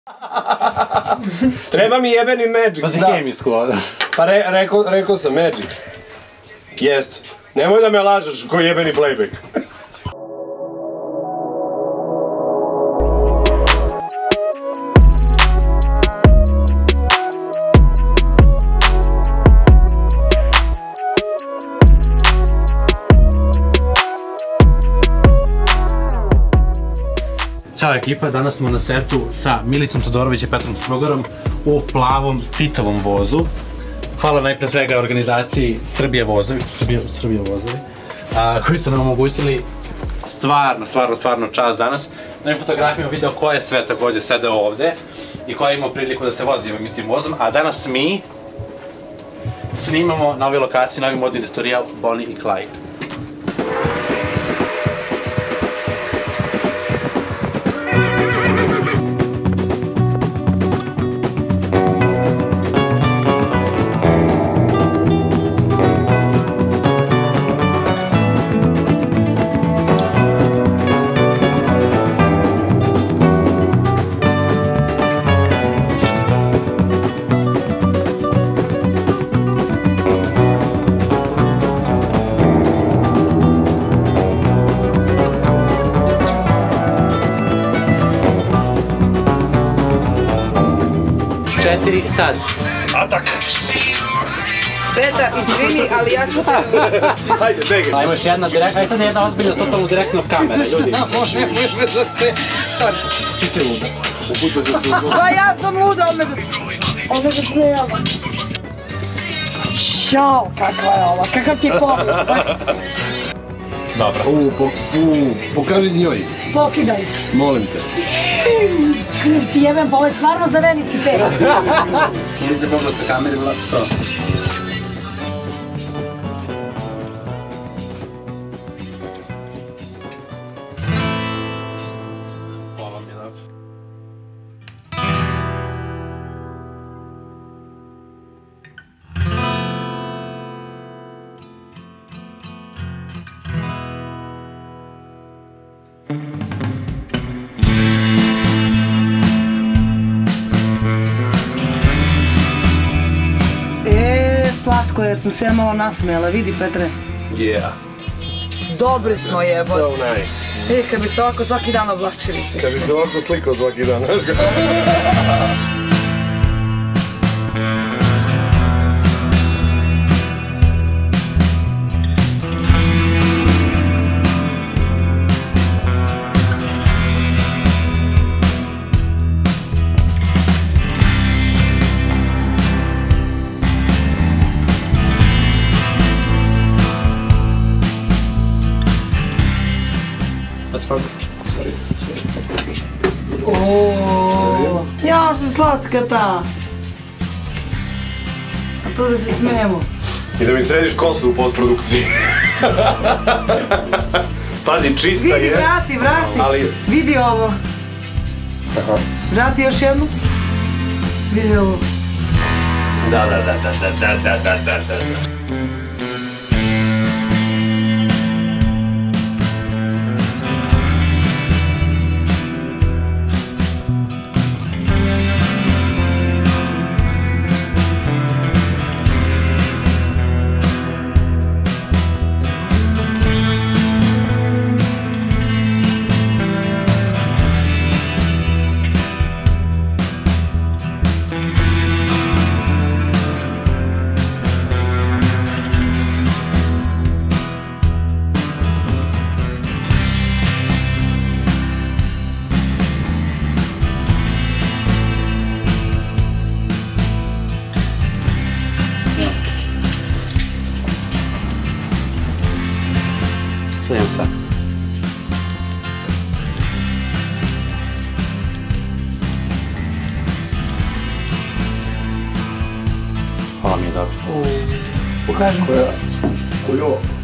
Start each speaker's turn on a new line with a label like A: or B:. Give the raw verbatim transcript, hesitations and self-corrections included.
A: Treba mi jebeni Magic.
B: Pa si hemijsku ovdje.
A: Pa rekao sam Magic. Jest. Nemoj da me lažeš ko jebeni playback.
B: Ćao ekipa, danas smo na setu sa Milicom Todorović i Petrom Strugarom u plavom Titovom vozu. Hvala najpre svega organizaciji Srbije vozovi, Srbije vozovi, koji su nam omogućili stvarno, stvarno, stvarno čast danas. Na ovim fotografijama video ko je sve također sedeo ovde i ko je imao priliku da se vozi ovim istim vozom, a danas mi snimamo na ovoj lokaciji novi modni tutorial Bonnie i Clyde. Četiri, sad. Atak!
C: Beta, izvini, ali ja ću te...
A: Hajde, begaj.
B: Ajmo još jedna direktna, ajde sad jedna ozbiljna, totalno direktna kamera, ljudi.
C: Može, može za sve. Sorry.
B: Ti si luda.
A: Upućat ću se u
C: Pa ja sam luda, on me da... On me da smijava. Ćao, kakva je ova, kakav ti je pogled.
B: Dobro.
A: Uuu, pokaži njoj.
C: Pokidaj se.
A: Molim te.
C: Kriv ti jebem, pa ovo je stvarno za veliki fer.
B: Ili se pogled ka kameri, vlada to. Hvala mi je dobro.
C: Slatko, jer sam se ja malo nasmijala, vidi Petre.
A: Yeah.
C: Dobri smo jebot.
A: So nice.
C: E, kad bi se ovako svaki dan oblačili.
A: Kad bi se ovako slikao svaki dan.
C: Oooo, jao što slatka ta. A tu da se smijemo.
A: I da mi središ kosu u postprodukciji. Pazi, čista je.
C: Vidi, vrati, vrati. Vidi ovo. Vrati još jednu. Vidi ovo.
A: Da, da, da, da, da, da, da, da, da.
B: Snijem sve. Hvala mi je dobro.
C: Pokažem.
A: Koja? Kojo?